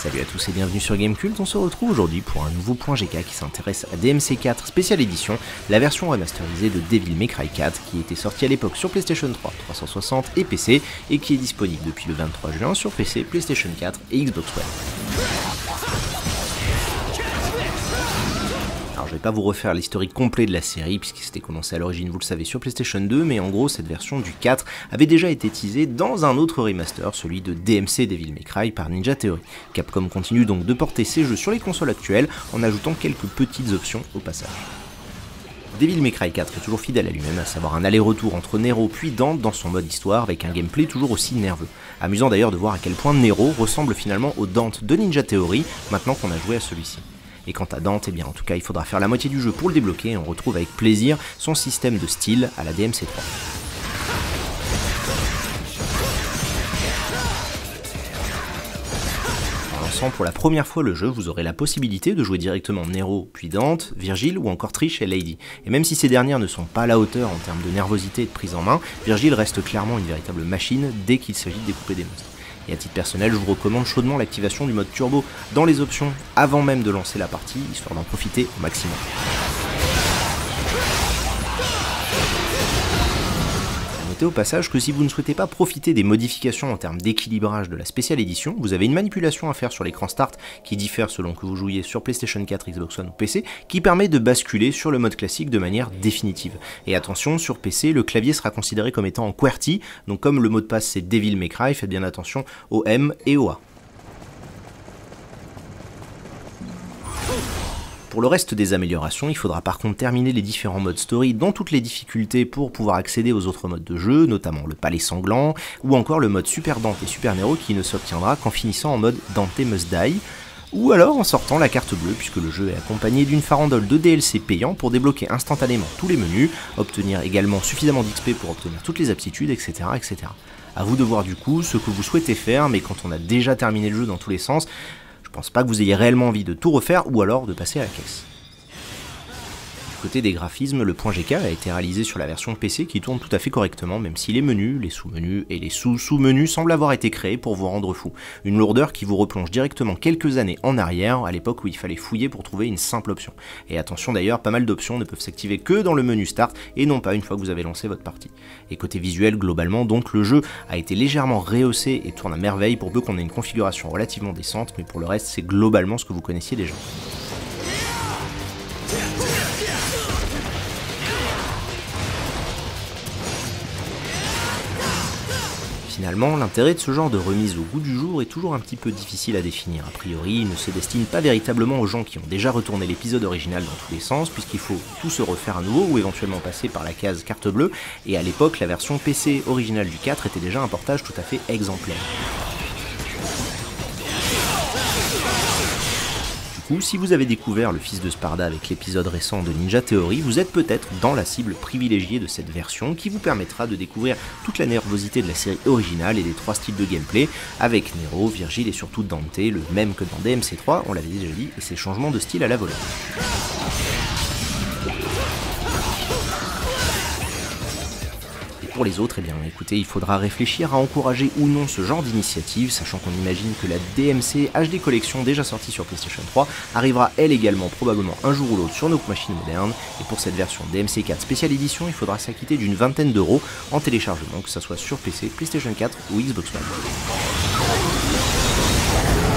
Salut à tous et bienvenue sur Gamecult, on se retrouve aujourd'hui pour un nouveau point GK qui s'intéresse à DMC4 Special Edition, la version remasterisée de Devil May Cry 4 qui était sortie à l'époque sur PlayStation 3, 360 et PC et qui est disponible depuis le 23 juin sur PC, PlayStation 4 et Xbox One. Alors je vais pas vous refaire l'historique complet de la série puisque c'était commencé à l'origine, vous le savez, sur PlayStation 2, mais en gros cette version du 4 avait déjà été teasée dans un autre remaster, celui de DMC Devil May Cry par Ninja Theory. Capcom continue donc de porter ces jeux sur les consoles actuelles en ajoutant quelques petites options au passage. Devil May Cry 4 est toujours fidèle à lui-même, à savoir un aller-retour entre Nero puis Dante dans son mode histoire avec un gameplay toujours aussi nerveux. Amusant d'ailleurs de voir à quel point Nero ressemble finalement au Dante de Ninja Theory maintenant qu'on a joué à celui-ci. Et quant à Dante, eh bien en tout cas il faudra faire la moitié du jeu pour le débloquer et on retrouve avec plaisir son système de style à la DMC3. En lançant pour la première fois le jeu, vous aurez la possibilité de jouer directement Nero, puis Dante, Virgile ou encore Trish et Lady. Et même si ces dernières ne sont pas à la hauteur en termes de nervosité et de prise en main, Virgile reste clairement une véritable machine dès qu'il s'agit de découper des monstres. Et à titre personnel, je vous recommande chaudement l'activation du mode turbo dans les options avant même de lancer la partie, histoire d'en profiter au maximum. Notez au passage que si vous ne souhaitez pas profiter des modifications en termes d'équilibrage de la Special Edition, vous avez une manipulation à faire sur l'écran Start qui diffère selon que vous jouiez sur PlayStation 4, Xbox One ou PC, qui permet de basculer sur le mode classique de manière définitive. Et attention, sur PC, le clavier sera considéré comme étant en QWERTY, donc comme le mot de passe c'est Devil May Cry, faites bien attention au M et au A. Pour le reste des améliorations, il faudra par contre terminer les différents modes story dans toutes les difficultés pour pouvoir accéder aux autres modes de jeu, notamment le palais sanglant, ou encore le mode Super Dante et Super Nero qui ne s'obtiendra qu'en finissant en mode Dante Must Die, ou alors en sortant la carte bleue puisque le jeu est accompagné d'une farandole de DLC payant pour débloquer instantanément tous les menus, obtenir également suffisamment d'XP pour obtenir toutes les aptitudes, etc. etc. A vous de voir du coup ce que vous souhaitez faire, mais quand on a déjà terminé le jeu dans tous les sens, je pense pas que vous ayez réellement envie de tout refaire ou alors de passer à la caisse. Du côté des graphismes, le point GK a été réalisé sur la version PC qui tourne tout à fait correctement, même si les menus, les sous-menus et les sous-sous-menus semblent avoir été créés pour vous rendre fou. Une lourdeur qui vous replonge directement quelques années en arrière, à l'époque où il fallait fouiller pour trouver une simple option. Et attention d'ailleurs, pas mal d'options ne peuvent s'activer que dans le menu Start et non pas une fois que vous avez lancé votre partie. Et côté visuel, globalement, donc le jeu a été légèrement rehaussé et tourne à merveille pour peu qu'on ait une configuration relativement décente, mais pour le reste, c'est globalement ce que vous connaissiez déjà. Finalement, l'intérêt de ce genre de remise au goût du jour est toujours un petit peu difficile à définir. A priori, il ne se destine pas véritablement aux gens qui ont déjà retourné l'épisode original dans tous les sens, puisqu'il faut tout se refaire à nouveau ou éventuellement passer par la case carte bleue, et à l'époque, la version PC originale du 4 était déjà un portage tout à fait exemplaire. Si vous avez découvert le fils de Sparda avec l'épisode récent de Ninja Theory, vous êtes peut-être dans la cible privilégiée de cette version qui vous permettra de découvrir toute la nervosité de la série originale et des trois styles de gameplay avec Nero, Virgile et surtout Dante, le même que dans DMC3, on l'avait déjà dit, et ses changements de style à la volée. Pour les autres, eh bien écoutez, il faudra réfléchir à encourager ou non ce genre d'initiative, sachant qu'on imagine que la DMC HD Collection déjà sortie sur PlayStation 3 arrivera elle également probablement un jour ou l'autre sur nos machines modernes, et pour cette version DMC 4 Special Edition, il faudra s'acquitter d'une vingtaine d'euros en téléchargement, que ce soit sur PC, PlayStation 4 ou Xbox One.